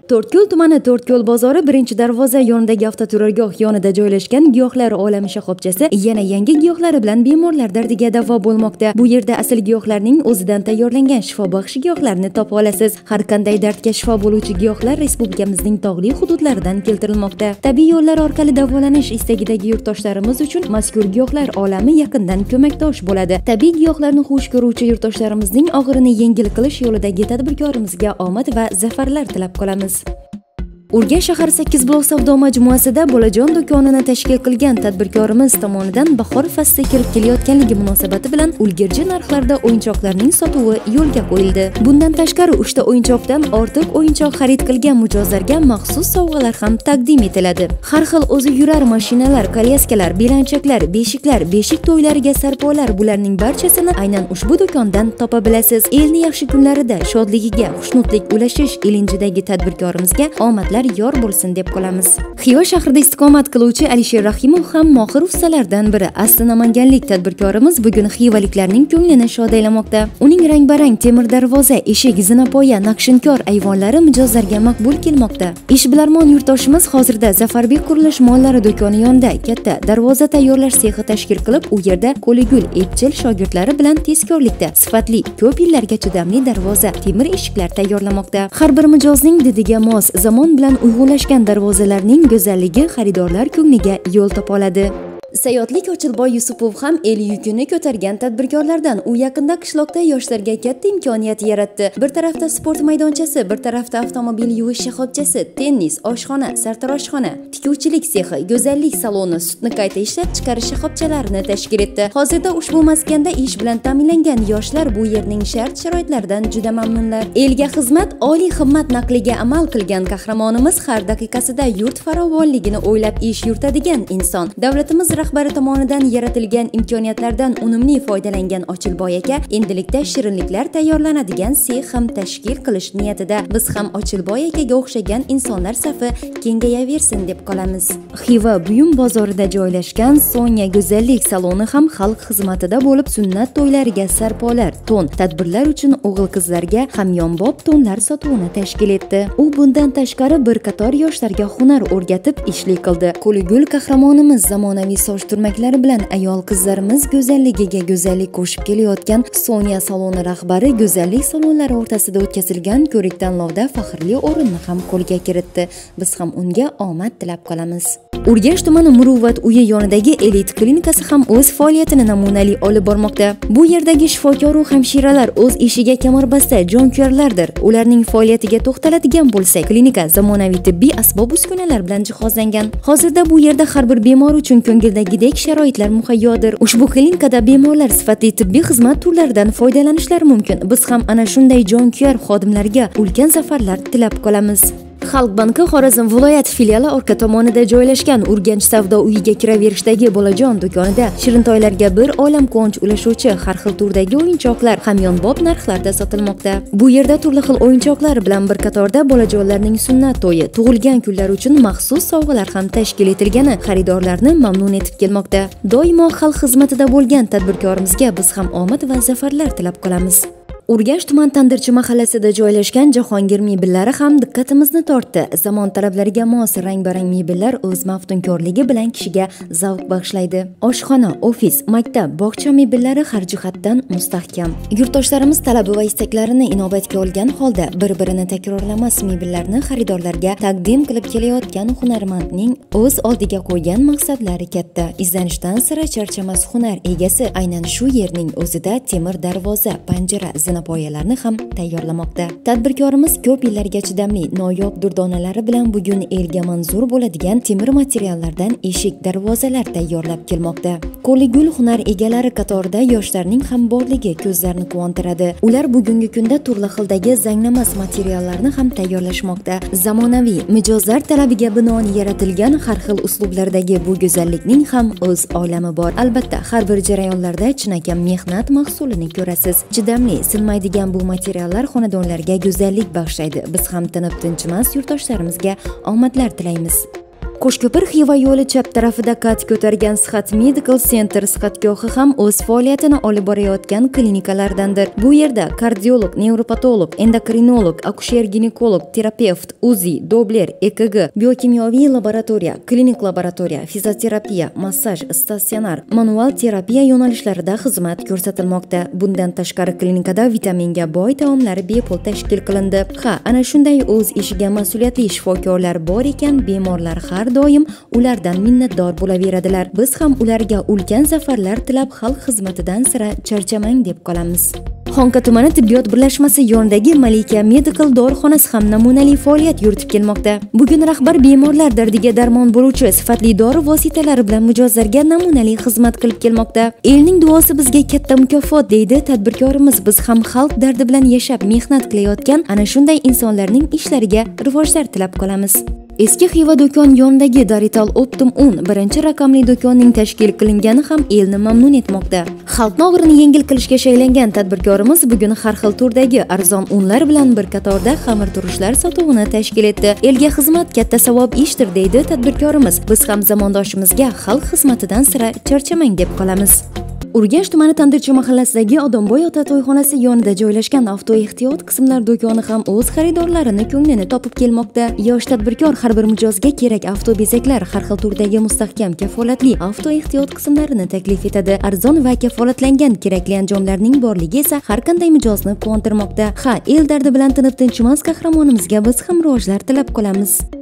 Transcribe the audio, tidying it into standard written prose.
To'rtko'l tumani To'rtko'l bozori birinchi darvoza yonidagi avtoturargoh yonida joylashgan giyohlar olami shoxobchasi yana yangi giyohlari bilan bemorlar dardiga davo bo'lmoqda. Bu yerda asl giyohlarning o'zidan tayyorlangan shifobaxsh giyohlarni topa olasiz. Har qanday dardga shifo bo'luvchi giyohlar respublikamizning tog'li hududlaridan keltirilmoqda. Tabiiy yo'llar orqali davolanish istagidagi yurtdoshlarimiz uchun mazkur giyohlar olami yaqindan ko'makdosh bo'ladi. Tabiiy giyohlarni xush ko'ruvchi yurtdoshlarimizning og'irini yengil qilish yo'lidagi tadbirkorimizga omad va zafarlar tilab qolamiz. Urganch shahar 8 blok savdo majmuasida bolajon do'konini tashkil qilgan tadbirkorimiz tomonidan bahor fasli kirib kelayotganligi munosabati bilan ulgurji narxlarda o'yinchoqlarning sotuvi yo'lga qo'yildi. Bundan tashqari 3 ta o'yinchoqdan ortiq o'yinchoq xarid qilgan mijozlarga maxsus sovg'alar ham taqdim etiladi. Har xil o'zi yurar mashinalar, kolyaskalar, belanchaklar, beshiklar, beshik to'ylariga sarpolar bularning barchasini aynan ushbu do'kondan topa bilasiz. Elni yaxshi kunlarida shodligiga xushnudlik ulashish ilinjidagi tadbirkorimizga omadlar yor bo'lsin deb qolamiz. Xiva shahrida istiqomat qiluvchi Alisher Rahimov ham mohir ustalardan biri. Asli namanganlik tadbirkorimiz bugun xivaliklarning ko'nglini shod aylamoqda. Uning rang-barang temir darvoza, eshik, zinapoya, naqshinkor ayvonlari mijozlarga maqbul kelmoqda. Ishbilarmon yurtdoshimiz hozirda Zafarbek qurilish mollari do'koni yonida katta darvoza tayyorlash sexi tashkil qilib, u yerda qo'ligul epchil shogirdlari bilan tezkorlikda sifatli, ko'p yillarga chidamli darvoza, temir eshiklar tayyorlamoqda. Har bir mijozning didiga mos, zamon bilan uyg'unlashgan darvozalarning go'zalligi xaridorlar ko'ngliga yo'l topa oladi. Sayyohlik Ochilboy Yusupov ham el yukini ko'targan tadbirkorlardan. U yaqinda qishloqda yoshlarga katta imkoniyat yaratdi. Bir tarafda sport maydonchasi, bir tarafda avtomobil yuvish shoxobchasi, tennis, oshxona, sartaroshxona, tikuvchilik sexi, go'zallik saloni, sutni qayta ishlab chiqarish shoxobchalarini tashkil etdi. Hozirda ushbu maskanda ish bilan ta'minlangan yoshlar bu yerning shart-sharoitlaridan juda mamnunlar. Elga xizmat, oliy himmat naqliga amal qilgan qahramonimiz har daqiqasida yurt farovonligini o'ylab ish yuritadigan inson. Davlatimiz rahbari tomonidan yaratilgan imkoniyatlardan unumli foydalangan Ochilboy aka endilikda shirinliklar tayyorlanadigan sex ham tashkil qilish niyatida. Biz ham Ochilboy akaga o'xshagan insonlar safi kengayaversin deb qolamiz. Xiva buyum bozorida joylashgan Sonya go'zallik saloni ham xalq xizmatida bo'lib, sunnat to'ylariga sarpolar, to'n, tadbirlar uchun o'g'il-qizlarga hamyonbop to'nlar sotuvini tashkil etdi. U bundan tashqari bir qator yoshlarga hunar o'rgatib ishlik qildi. Qo'ligul qahramonimiz zamonaviy soch turmaklari bilan ayol qizlarimiz go'zalligiga go'zallik qo'shib kelayotgan Sonya saloni rahbari go'zallik salonlari o'rtasida o'tkazilgan ko'rik-tanlovda faxrli o'rinni ham qo'lga kiritdi. Biz ham unga omad tilab qolamiz. Urganch tumani Muruvvat uyi yonidagi elit klinikasi ham o'z faoliyatini namunali olib bormoqda. Bu yerdagi shifokor va hamshiralar o'z ishiga kamarbasta jonkuyarlardir. Ularning faoliyatiga to'xtaladigan bo'lsak, klinika zamonaviy tibbiy asbob-uskunalar bilan jihozlangan. Hozirda bu yerda har bir bemor uchun ko'ngildagidek sharoitlar muhayyodir. Ushbu klinikada bemorlar sifatli tibbiy xizmat turlaridan foydalanishlari mumkin. Biz ham ana shunday jonkuyar xodimlarga ulkan zafarlar tilab qolamiz. Xalq banki Xorazm viloyat filiali orqa tomonida joylashgan Urganch savdo uyiga kiraverishdagi bolajon do'konida shirintoylarga bir olam quvonch ulashuvchi har xil turdagi o'yinchoqlar hamyonbop narxlarda sotilmoqda. Bu yerda turli xil o'yinchoqlar bilan bir qatorda bolajonlarning sunnat to'yi, tug'ilgan kunlar uchun maxsus sovg'alar ham tashkil etilgani xaridorlarni mamnun etib kelmoqda. Doimo xalq xizmatida bo'lgan tadbirkorimizga biz ham omad va zafarlar tilab qolamiz. Urganch tuman Tandirchi mahallasida joylashgan Jahongir mebellari ham diqqatimizni tortdi. Zamon talablariga mos rang-barang mebellar o'z maftunkorligi bilan kishiga zavq bag'ishlaydi. Oshxona, ofis, maktab, bog'cha mebellari har jihatdan mustahkam. Yurtdoshlarimiz talabi va istaklarini inobatga olgan holda bir-birini takrorlamas mebellarni xaridorlarga taqdim qilib kelayotgan hunarmandning o'z oldiga qo'ygan maqsadlari katta. Izlanishdan sira charchamas hunar egasi aynan shu yerning o'zida temir darvoza, panjara, poyalarni ham tayyorlamoqda. Tadbirkorimiz ko'p yillarga chidamli noyob durdonalari bilan bugun elga manzur bo'ladigan temir materiallardan eshik, darvozalar tayyorlab kelmoqda. Qo'ligul hunar egalari qatorida yoshlarning ham borligi ko'zlarni quvontiradi. Ular bugungi kunda turli xildagi zanglamas materiallarni ham tayyorlashmoqda. Zamonaviy mijozlar talabiga binoan yaratilgan har xil uslublardagi bu go'zallikning ham o'z olami bor. Albatta, har bir jarayonlarda chinakam mehnat mahsulini ko'rasiz. Chidamli, sinmaydigan bu materiallar xonadonlarga go'zallik bag'ishlaydi. Biz ham tinib tinchimas yurtdoshlarimizga omadlar tilaymiz. Qo'shko'pir Xiva yo'li chap tarafida qad ko'targan Sihat Medical Center sihatgohi ham o'z faoliyatini olib borayotgan klinikalardandir. Bu yerda kardiolog, nevropatolog, endokrinolog, akusher-ginekolog, terapevt, UZI, Doppler, EKG, biokimyoviy laboratoriya, klinik laboratoriya, fizioterapiya, massaj, statsionar, manual terapiya yo'nalishlarida xizmat ko'rsatilmoqda. Bundan tashqari klinikada vitaminga boy taomlar bepul tashkil qilindi. Ana shunday o'z ishiga mas'uliyatli shifokorlar bor ekan, bemorlar har doim ulardan minnatdor bo'laveradilar. Biz ham ularga ulkan zafarlar tilab xalq xizmatidan sira charchamang deb qolamiz. Xonqa tumani tibbiyot birlashmasi yonidagi Malika Medical dorixonasi ham namunali faoliyat yuritib kelmoqda. Bugun rahbar bemorlar dardiga darmon bo'luvchi sifatli dori vositalari bilan mijozlarga namunali xizmat qilib kelmoqda. Elning duosi bizga katta mukofot deydi tadbirkorimiz. Biz ham xalq dardi bilan yashab mehnat qilayotgan ana shunday insonlarning ishlariga rivojlar tilab qolamiz. Eski Xiva do'kon yonidagi Darital Optum 10 birinchi raqamli do'konning tashkil qilingani ham elni mamnun etmoqda. Xalqning og'irini yengil qilishga shaylangan tadbirkorimiz bugun har xil turdagi arzon unlar bilan bir qatorda xamirturushlar sotuvini tashkil etdi. Elga xizmat katta savob ishdir deydi tadbirkorimiz. Biz ham zamondoshimizga xalq xizmatidan sira charchamang deb qolamiz. Urganch tumani Tandirchi mahallasidagi Odamboy ota to'yxonasi yonida joylashgan avto ehtiyot qismlar do'koni ham o'z xaridorlarini ko'nglini topib kelmoqda. Yosh tadbirkor har bir mijozga kerak avto bezaklar, har xil turdagi mustahkam kafolatli avto ehtiyot qismlarini taklif etadi. Arzon va kafolatlangan kerakli anjomlarning borligi esa har qanday mijozni quvontirmoqda. El dardi bilan tinib tinchimas qahramonimizga biz ham rivojlar tilab qolamiz.